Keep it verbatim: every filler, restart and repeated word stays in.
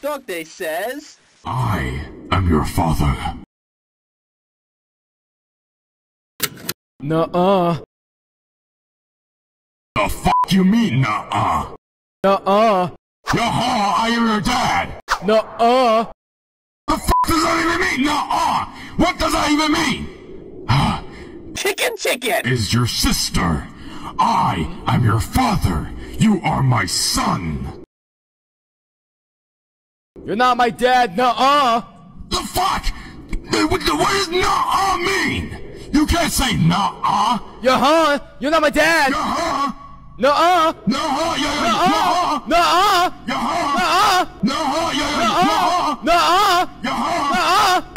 DogDay Says. I am your father. Nuh-uh. The fuck you mean, nuh-uh? Nuh-uh. Nuh-uh, I am your dad. Nuh-uh. The fuck does that even mean, nuh-uh? What does that even mean? Chicken chicken! Is your sister. I am your father. You are my son. You're not my dad, nuh-uh. The fuck? What does nuh-uh mean? You can't say nuh-uh. Yeah-huh. You're not my dad. Nuh-uh. Nuh-uh. Nuh-uh. Yeah, yeah, Nuh-uh. nuh-uh. Nuh-uh. Nuh-uh. Nuh-uh. Nuh-uh. Yeah, yeah, Nuh-uh. nuh-uh. Nuh-uh. Nuh-uh. Nuh-uh.